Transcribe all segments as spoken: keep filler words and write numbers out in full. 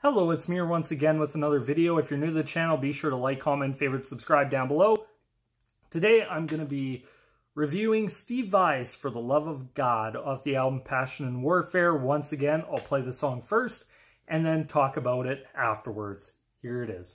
Hello, it's Mir once again with another video. If you're new to the channel, be sure to like, comment, favorite, subscribe down below. Today I'm going to be reviewing Steve Vai's For the Love of God off the album Passion and Warfare. Once again, I'll play the song first and then talk about it afterwards. Here it is.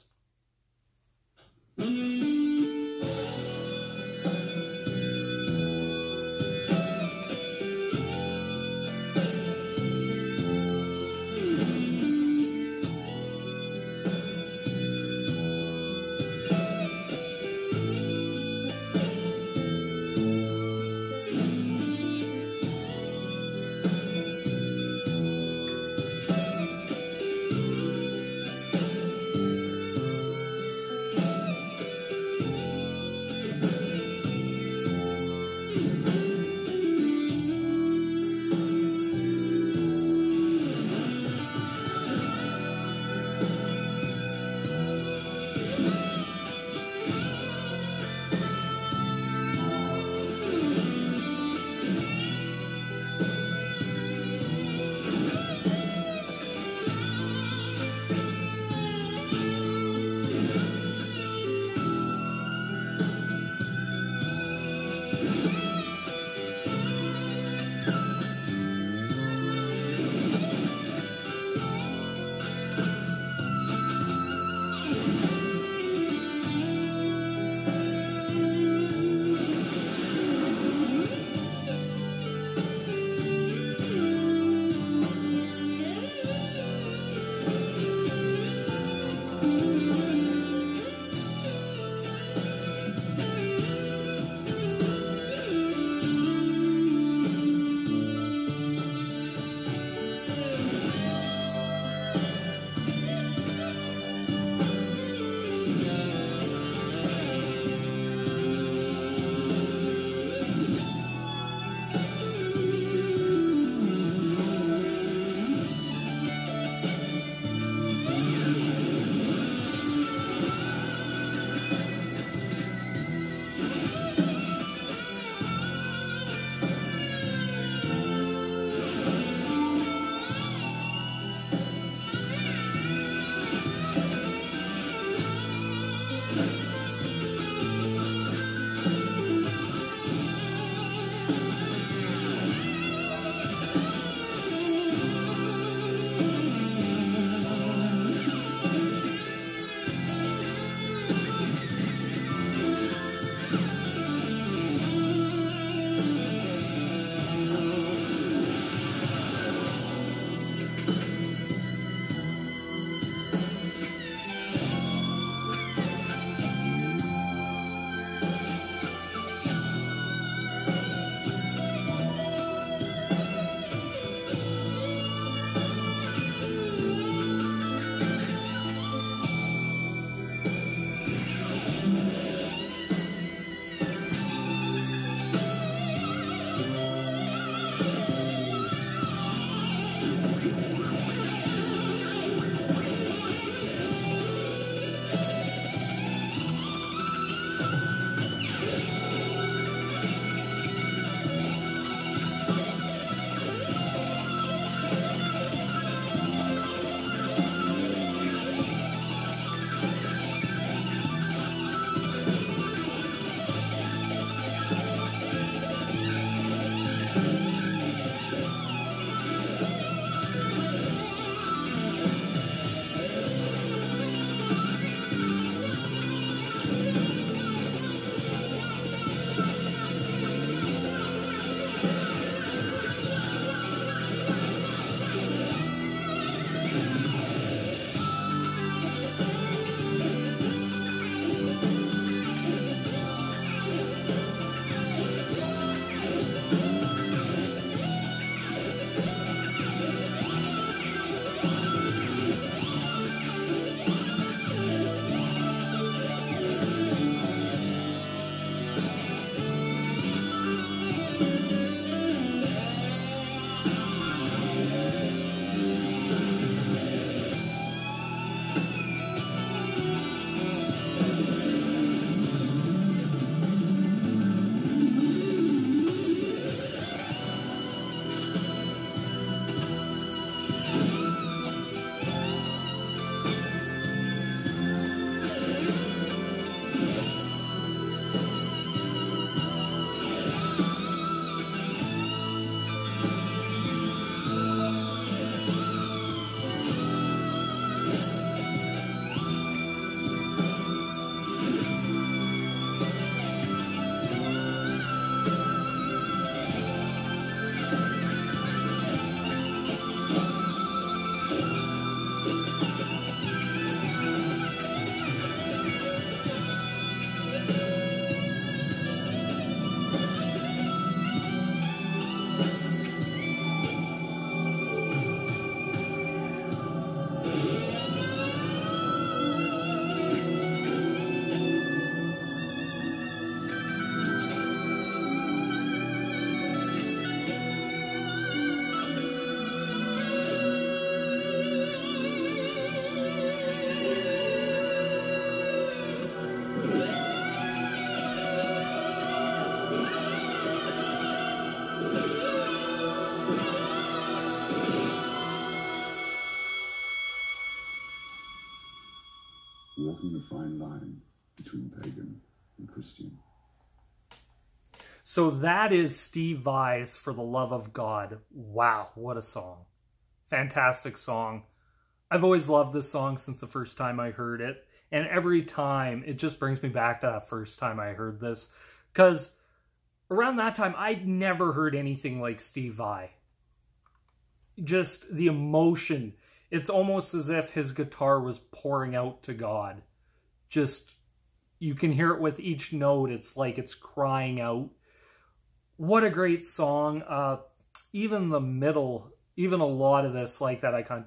walking the fine line between pagan and Christian. So that is Steve Vai For the Love of God. Wow, what a song. Fantastic song. I've always loved this song since the first time I heard it. And every time, it just brings me back to that first time I heard this. Because around that time, I'd never heard anything like Steve Vai. Just the emotion. It's almost as if his guitar was pouring out to God. Just, you can hear it with each note. It's like it's crying out. What a great song. Uh, even the middle, even a lot of this, like that icon.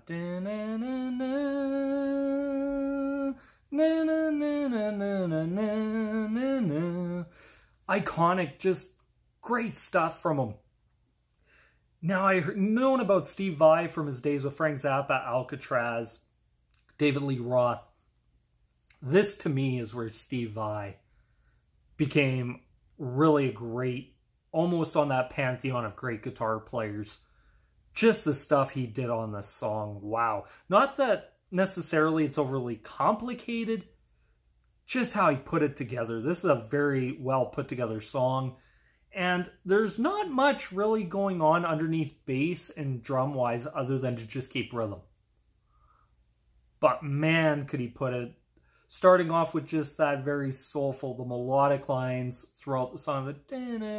Iconic, just great stuff from him. Now, I've known about Steve Vai from his days with Frank Zappa, Alcatraz, David Lee Roth. This, to me, is where Steve Vai became really great, almost on that pantheon of great guitar players. Just the stuff he did on this song, wow. Not that necessarily it's overly complicated, just how he put it together. This is a very well put together song. And there's not much really going on underneath bass and drum-wise other than to just keep rhythm. But man, could he put it. Starting off with just that very soulful, the melodic lines throughout the song. The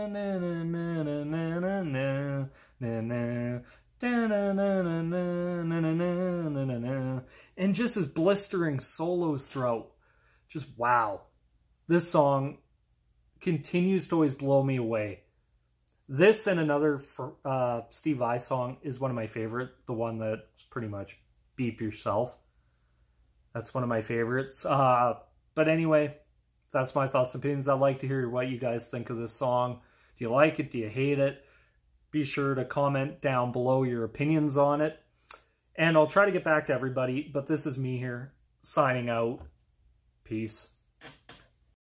and just his blistering solos throughout. Just wow. This song continues to always blow me away. This and another uh, Steve Vai song is one of my favorite. The one that's pretty much Beep Yourself. That's one of my favorites. Uh, but anyway, that's my thoughts and opinions. I'd like to hear what you guys think of this song. Do you like it? Do you hate it? Be sure to comment down below your opinions on it. And I'll try to get back to everybody. But this is me here, signing out. Peace.